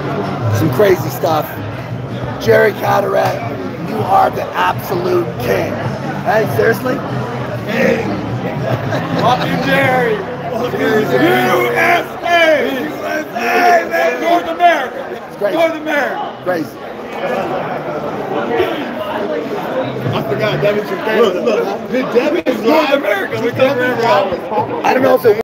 Some crazy stuff. Jerry Carteret, you are the absolute king. Hey, seriously? King. Love you, Jerry. USA! USA! North America! It's crazy. North America! Crazy. I forgot, Devin's from Canada. Look, Devin's North America. We come every hour. I don't know if it